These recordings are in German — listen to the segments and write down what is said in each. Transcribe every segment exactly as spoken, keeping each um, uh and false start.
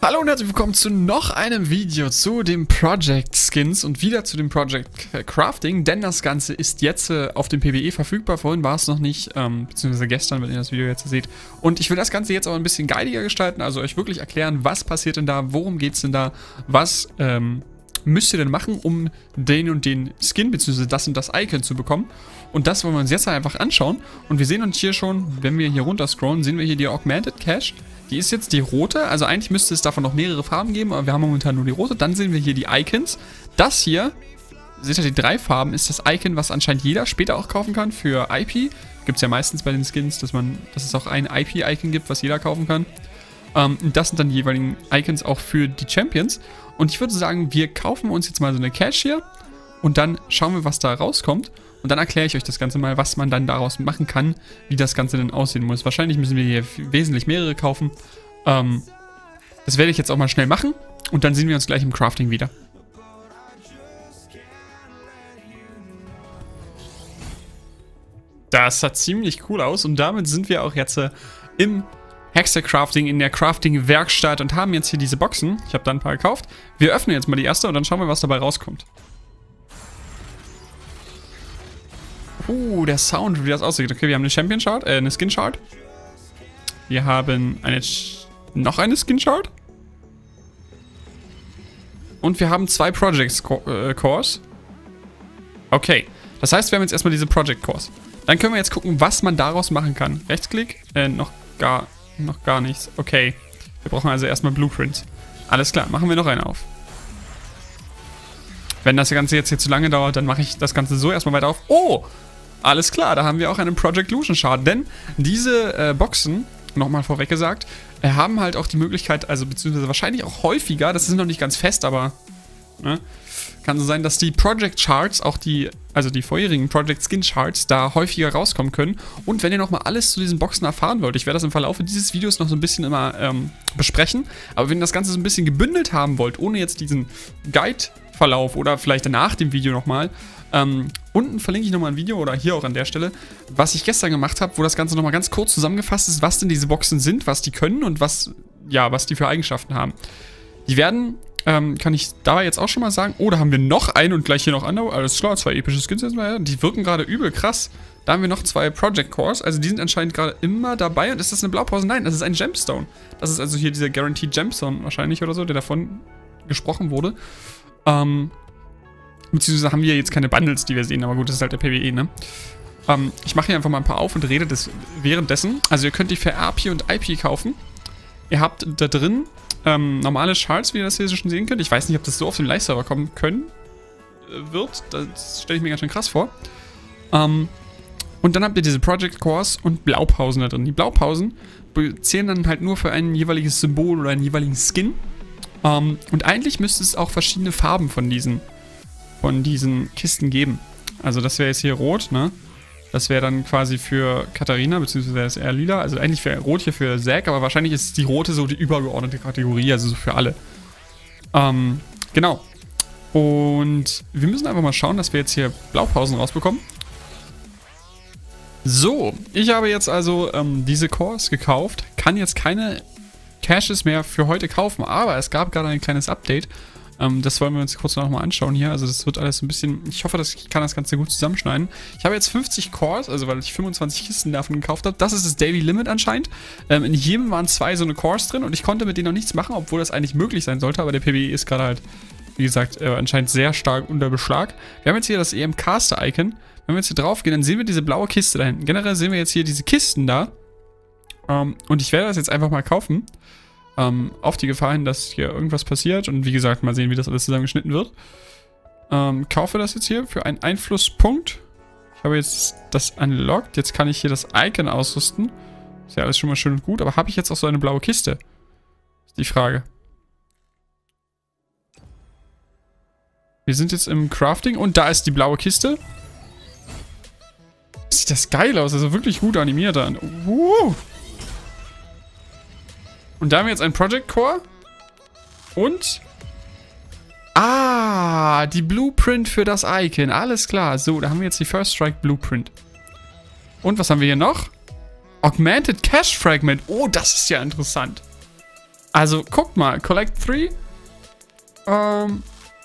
Hallo und herzlich willkommen zu noch einem Video zu dem Project Skins und wieder zu dem Project Crafting, denn das Ganze ist jetzt äh, auf dem P B E verfügbar. Vorhin war es noch nicht, ähm, beziehungsweise gestern, wenn ihr das Video jetzt seht. Und ich will das Ganze jetzt auch ein bisschen guidiger gestalten, also euch wirklich erklären, was passiert denn da, worum geht es denn da, was ähm, müsst ihr denn machen, um den und den Skin, beziehungsweise das und das Icon zu bekommen. Und das wollen wir uns jetzt einfach anschauen. Und wir sehen uns hier schon, wenn wir hier runter scrollen, sehen wir hier die Augmented Cache. Die ist jetzt die rote, also eigentlich müsste es davon noch mehrere Farben geben, aber wir haben momentan nur die rote. Dann sehen wir hier die Icons. Das hier, seht ihr die drei Farben, ist das Icon, was anscheinend jeder später auch kaufen kann für I P. Gibt es ja meistens bei den Skins, dass, man, dass es auch ein I P-Icon gibt, was jeder kaufen kann. Ähm, und das sind dann die jeweiligen Icons auch für die Champions. Und ich würde sagen, wir kaufen uns jetzt mal so eine Cache hier und dann schauen wir, was da rauskommt. Und dann erkläre ich euch das Ganze mal, was man dann daraus machen kann, wie das Ganze denn aussehen muss. Wahrscheinlich müssen wir hier wesentlich mehrere kaufen. Ähm, das werde ich jetzt auch mal schnell machen. Und dann sehen wir uns gleich im Crafting wieder. Das sah ziemlich cool aus. Und damit sind wir auch jetzt äh, im Hexer-Crafting, in der Crafting-Werkstatt und haben jetzt hier diese Boxen. Ich habe da ein paar gekauft. Wir öffnen jetzt mal die erste und dann schauen wir, was dabei rauskommt. Uh, der Sound, wie das aussieht. Okay, wir haben eine Champion-Chart, äh, eine Skin-Chart. Wir haben eine, noch eine Skin-Chart. Und wir haben zwei Project-Cores. Okay, das heißt, wir haben jetzt erstmal diese Project-Cores. Dann können wir jetzt gucken, was man daraus machen kann. Rechtsklick, äh, noch gar, noch gar nichts. Okay, wir brauchen also erstmal Blueprints. Alles klar, machen wir noch einen auf. Wenn das Ganze jetzt hier zu lange dauert, dann mache ich das Ganze so erstmal weiter auf. Oh! Alles klar, da haben wir auch einen Project Lution Chart, denn diese äh, Boxen, nochmal vorweg gesagt, äh, haben halt auch die Möglichkeit, also beziehungsweise wahrscheinlich auch häufiger, das ist noch nicht ganz fest, aber ne, kann so sein, dass die Project Charts, auch die, also die vorherigen Project Skin Charts, da häufiger rauskommen können. Und wenn ihr nochmal alles zu diesen Boxen erfahren wollt, ich werde das im Verlaufe dieses Videos noch so ein bisschen immer ähm, besprechen, aber wenn ihr das Ganze so ein bisschen gebündelt haben wollt, ohne jetzt diesen Guide-Verlauf oder vielleicht nach dem Video nochmal, Ähm, unten verlinke ich nochmal ein Video oder hier auch an der Stelle, was ich gestern gemacht habe, wo das Ganze nochmal ganz kurz zusammengefasst ist, was denn diese Boxen sind, was die können und was, ja, was die für Eigenschaften haben. Die werden, ähm, kann ich da jetzt auch schon mal sagen, oh, da haben wir noch einen und gleich hier noch andere, alles klar, zwei epische Skins jetzt mal, ja. Die wirken gerade übel krass. Da haben wir noch zwei Project Cores, also die sind anscheinend gerade immer dabei. Und ist das eine Blaupause? Nein, das ist ein Gemstone. Das ist also hier dieser Guaranteed Gemstone wahrscheinlich oder so, der davon gesprochen wurde. Ähm... Beziehungsweise haben wir jetzt keine Bundles, die wir sehen, aber gut, das ist halt der P B E, ne? Ähm, ich mache hier einfach mal ein paar auf und rede das währenddessen. Also ihr könnt die für R P und I P kaufen. Ihr habt da drin ähm, normale Charts, wie ihr das hier schon sehen könnt. Ich weiß nicht, ob das so auf den Live-Server kommen können äh, wird. Das stelle ich mir ganz schön krass vor. Ähm, und dann habt ihr diese Project Cores und Blaupausen da drin. Die Blaupausen zählen dann halt nur für ein jeweiliges Symbol oder einen jeweiligen Skin. Ähm, und eigentlich müsste es auch verschiedene Farben von diesen von diesen Kisten geben. Also das wäre jetzt hier rot, ne? Das wäre dann quasi für Katharina, beziehungsweise wäre es eher lila. Also eigentlich wäre rot hier für Zack, aber wahrscheinlich ist die rote so die übergeordnete Kategorie, also so für alle. Ähm, genau. Und wir müssen einfach mal schauen, dass wir jetzt hier Blaupausen rausbekommen. So, ich habe jetzt also ähm, diese Cores gekauft, kann jetzt keine Caches mehr für heute kaufen, aber es gab gerade ein kleines Update. Um, das wollen wir uns kurz noch mal anschauen hier. Also das wird alles ein bisschen... Ich hoffe, dass ich kann das Ganze gut zusammenschneiden. Ich habe jetzt fünfzig Cores, also weil ich fünfundzwanzig Kisten davon gekauft habe. Das ist das Daily Limit anscheinend. Ähm, in jedem waren zwei so eine Cores drin und ich konnte mit denen noch nichts machen, obwohl das eigentlich möglich sein sollte. Aber der P B E ist gerade halt, wie gesagt, äh, anscheinend sehr stark unter Beschlag. Wir haben jetzt hier das E M Caster-Icon. Wenn wir jetzt hier drauf gehen, dann sehen wir diese blaue Kiste da hinten. Generell sehen wir jetzt hier diese Kisten da. Ähm, und ich werde das jetzt einfach mal kaufen. Ähm, auf die Gefahr hin, dass hier irgendwas passiert. Und wie gesagt, mal sehen, wie das alles zusammengeschnitten wird. Ähm, kaufe das jetzt hier für einen Einflusspunkt. Ich habe jetzt das unlocked. Jetzt kann ich hier das Icon ausrüsten. Ist ja alles schon mal schön und gut. Aber habe ich jetzt auch so eine blaue Kiste? Ist die Frage. Wir sind jetzt im Crafting und da ist die blaue Kiste. Sieht das geil aus. Also wirklich gut animiert dann. Uh. Und da haben wir jetzt ein Project Core. Und... Ah, die Blueprint für das Icon. Alles klar. So, da haben wir jetzt die First Strike Blueprint. Und was haben wir hier noch? Augmented Cache Fragment. Oh, das ist ja interessant. Also, guckt mal. Collect three. Ähm...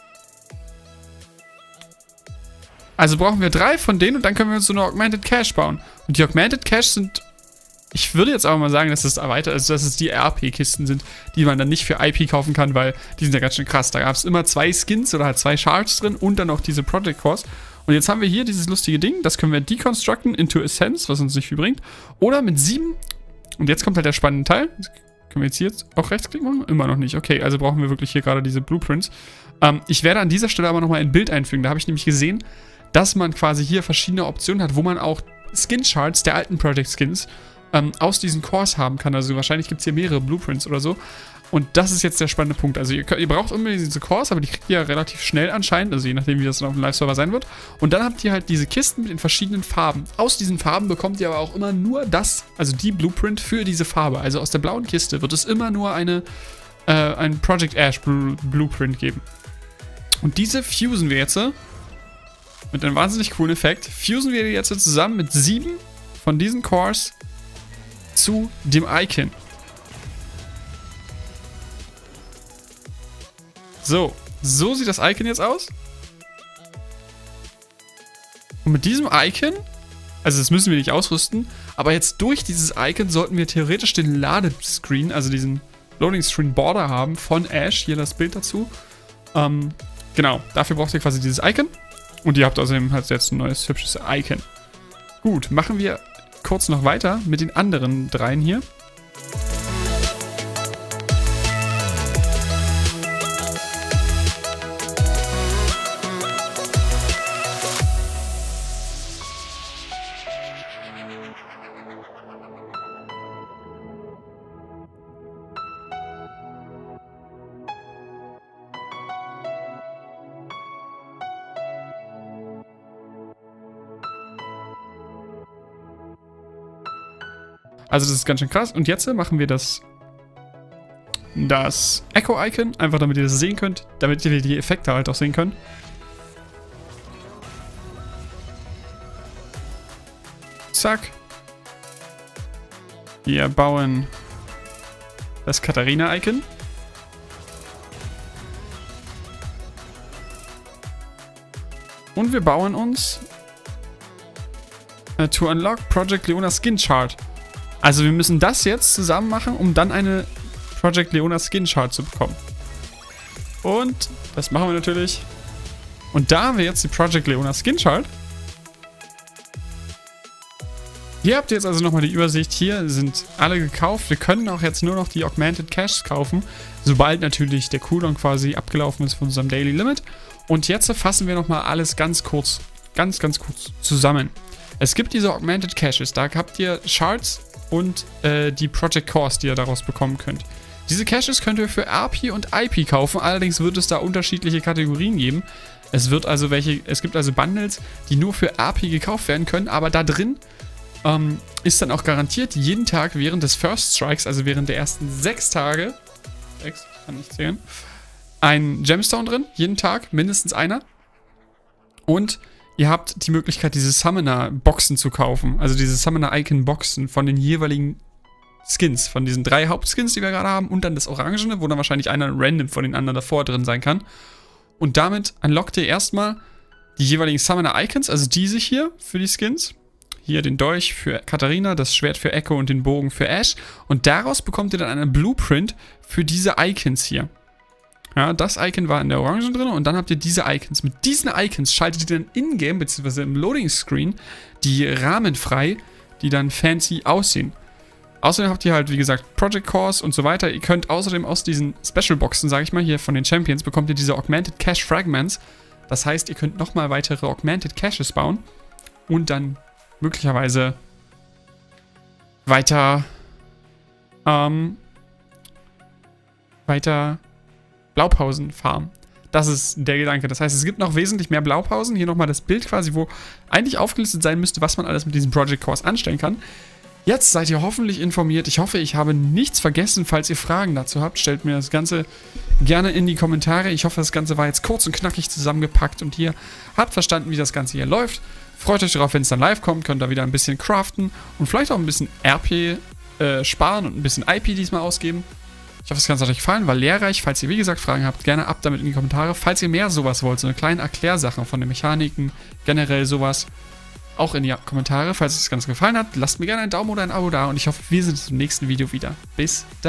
Also brauchen wir drei von denen und dann können wir uns so eine Augmented Cache bauen. Und die Augmented Cache sind, ich würde jetzt aber mal sagen, dass es erweitert, also dass es die R P-Kisten sind, die man dann nicht für I P kaufen kann, weil die sind ja ganz schön krass. Da gab es immer zwei Skins oder halt zwei Shards drin und dann noch diese Project Cores. Und jetzt haben wir hier dieses lustige Ding, das können wir deconstructen into Essence, was uns nicht viel bringt. Oder mit sieben, und jetzt kommt halt der spannende Teil. Können wir jetzt hier auch rechtsklicken machen? Immer noch nicht. Okay, also brauchen wir wirklich hier gerade diese Blueprints. Ähm, ich werde an dieser Stelle aber nochmal ein Bild einfügen. Da habe ich nämlich gesehen, dass man quasi hier verschiedene Optionen hat, wo man auch Skin-Charts der alten Project-Skins ähm, aus diesen Cores haben kann. Also wahrscheinlich gibt es hier mehrere Blueprints oder so. Und das ist jetzt der spannende Punkt. Also ihr, könnt, ihr braucht unbedingt diese Cores, aber die kriegt ihr ja relativ schnell anscheinend, also je nachdem, wie das dann auf dem Live-Server sein wird. Und dann habt ihr halt diese Kisten mit den verschiedenen Farben. Aus diesen Farben bekommt ihr aber auch immer nur das, also die Blueprint für diese Farbe. Also aus der blauen Kiste wird es immer nur eine, äh, ein Project Ash Blueprint geben. Und diese fusen wir jetzt mit einem wahnsinnig coolen Effekt. Fusen wir die jetzt zusammen mit sieben von diesen Cores zu dem Icon. So, so sieht das Icon jetzt aus. Und mit diesem Icon, also das müssen wir nicht ausrüsten, aber jetzt durch dieses Icon sollten wir theoretisch den Ladescreen, also diesen Loading Screen Border haben von Ash. Hier das Bild dazu. Ähm, genau, dafür braucht ihr quasi dieses Icon. Und ihr habt außerdem halt jetzt ein neues, hübsches Icon. Gut, machen wir kurz noch weiter mit den anderen dreien hier. Also das ist ganz schön krass. Und jetzt machen wir das, das Echo-Icon, einfach damit ihr das sehen könnt, damit ihr die Effekte halt auch sehen könnt. Zack. Wir bauen das Katharina-Icon. Und wir bauen uns uh, to unlock Project Leona Skin Chart. Also wir müssen das jetzt zusammen machen, um dann eine Project Leona Skin Chart zu bekommen. Und das machen wir natürlich. Und da haben wir jetzt die Project Leona Skin Chart. Hier habt ihr jetzt also nochmal die Übersicht. Hier sind alle gekauft. Wir können auch jetzt nur noch die Augmented Caches kaufen, sobald natürlich der Cooldown quasi abgelaufen ist von unserem Daily Limit. Und jetzt fassen wir nochmal alles ganz kurz, ganz, ganz kurz zusammen. Es gibt diese Augmented Caches. Da habt ihr Shards und äh, die Project Cores, die ihr daraus bekommen könnt. Diese Caches könnt ihr für R P und I P kaufen, allerdings wird es da unterschiedliche Kategorien geben. Es wird also welche, es gibt also Bundles, die nur für R P gekauft werden können, aber da drin ähm, ist dann auch garantiert jeden Tag während des First Strikes, also während der ersten sechs Tage, sechs, kann nicht zählen, ein Gemstone drin, jeden Tag, mindestens einer. Und ihr habt die Möglichkeit, diese Summoner-Boxen zu kaufen. Also diese Summoner-Icon-Boxen von den jeweiligen Skins. Von diesen drei Hauptskins, die wir gerade haben. Und dann das Orangene, wo dann wahrscheinlich einer random von den anderen davor drin sein kann. Und damit unlockt ihr erstmal die jeweiligen Summoner-Icons, also diese hier für die Skins. Hier den Dolch für Katharina, das Schwert für Echo und den Bogen für Ash. Und daraus bekommt ihr dann einen Blueprint für diese Icons hier. Ja, das Icon war in der Orange drin und dann habt ihr diese Icons. Mit diesen Icons schaltet ihr dann in-game, beziehungsweise im Loading-Screen, die Rahmen frei, die dann fancy aussehen. Außerdem habt ihr halt, wie gesagt, Project Cores und so weiter. Ihr könnt außerdem aus diesen Special-Boxen, sage ich mal, hier von den Champions, bekommt ihr diese Augmented Cache Fragments. Das heißt, ihr könnt nochmal weitere Augmented Caches bauen und dann möglicherweise weiter, ähm, weiter Blaupausen farmen. Das ist der Gedanke. Das heißt, es gibt noch wesentlich mehr Blaupausen. Hier nochmal das Bild quasi, wo eigentlich aufgelistet sein müsste, was man alles mit diesen Project Cores anstellen kann. Jetzt seid ihr hoffentlich informiert. Ich hoffe, ich habe nichts vergessen. Falls ihr Fragen dazu habt, stellt mir das Ganze gerne in die Kommentare. Ich hoffe, das Ganze war jetzt kurz und knackig zusammengepackt und ihr habt verstanden, wie das Ganze hier läuft. Freut euch darauf, wenn es dann live kommt. Könnt ihr wieder ein bisschen craften und vielleicht auch ein bisschen R P äh, sparen und ein bisschen I P diesmal ausgeben. Ich hoffe, das Ganze hat euch gefallen, war lehrreich. Falls ihr, wie gesagt, Fragen habt, gerne ab damit in die Kommentare. Falls ihr mehr sowas wollt, so eine kleine Erklärsachen von den Mechaniken, generell sowas, auch in die Kommentare. Falls euch das Ganze gefallen hat, lasst mir gerne einen Daumen oder ein Abo da und ich hoffe, wir sehen uns im nächsten Video wieder. Bis dann.